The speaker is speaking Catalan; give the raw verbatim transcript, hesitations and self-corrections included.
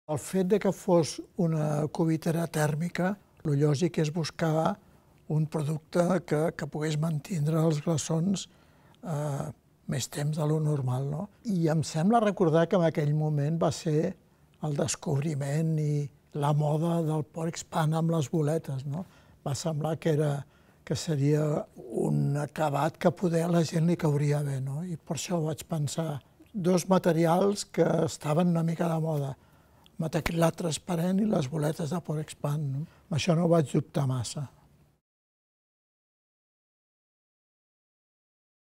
El fet de que fos una cubitera tèrmica, el lògic és buscar un producte que, que pogués mantindre els glaçons eh, més temps de lo normal, no? I em sembla recordar que en aquell moment va ser el descobriment i la moda del pot expand amb les boletes, no? Va semblar que, era, que seria un acabat que poder a la gent li cauria bé, no? I per això vaig pensar dos materials que estaven una mica de moda, metacrilat transparent i les boletes de pot expand. No? Amb això no vaig dubtar massa.